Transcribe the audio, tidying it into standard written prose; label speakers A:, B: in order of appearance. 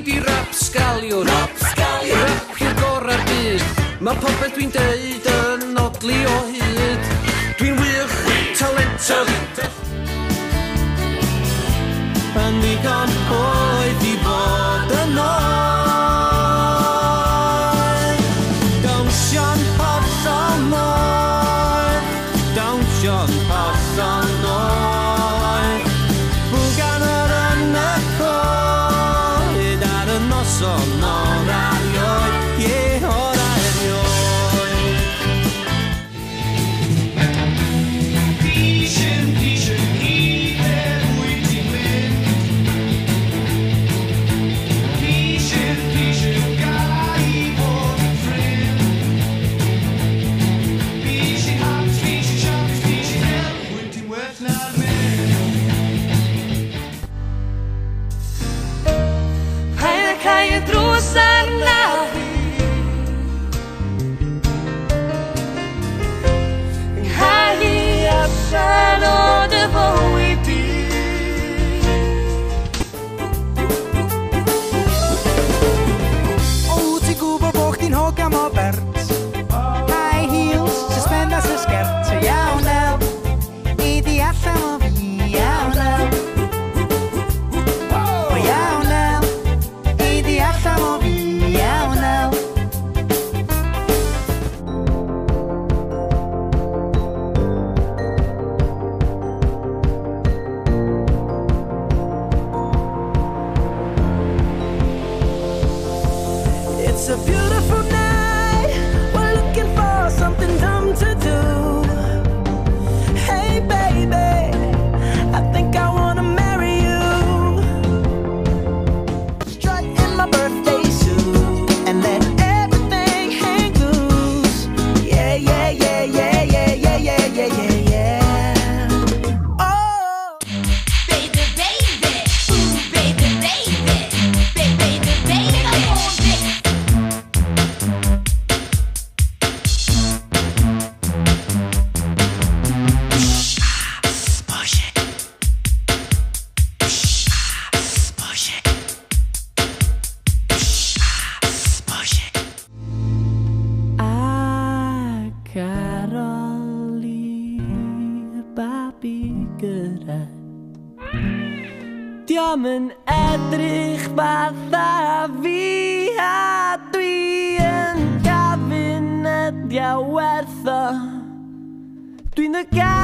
A: di rapsgaliwr. Rap yw'r gorau'r byd. Mae popeth dwi'n deud yn odli o hyd. Dwi'n wych, talentog. Pan ddigon oedd I bod yn oed. Dawnsio'n hollol moedd. Dawnsio'n hollol oed. Bwgan yr yn y coed ar y noson o'r arioed. Ie, o'r arioed. Píšem, hýbe bwyty wyn. Píšem, ga I fod yn ffrind. Píšem hapus, píšem siapus, píšem hel. Bwyty'n werth na'r mynd. Pa'n cael y drws arnaf. Allan o dy fywyd di. O, ti'n gwybod bod chdi'n hogam o bert. High heels, suspenders y sgert. Iawn el, I di allan o fi. Iawn el. O iawn el, I di allan o fi. Iawn el. It's a beautiful night. We're looking for something dumb to do. Hey baby, I think I wanna marry you. Strut in my birthday suit and let everything hang loose. Yeah, yeah, yeah, yeah, yeah, yeah, yeah, yeah, yeah, yeah. Oh,
B: Baby, baby, ooh, baby, baby, baby, baby, come on, baby.
A: Caroli, babi gyrraedd. Diom yn edrych fatha fi a dwi yn gafin ydia werth o. Dwi'n y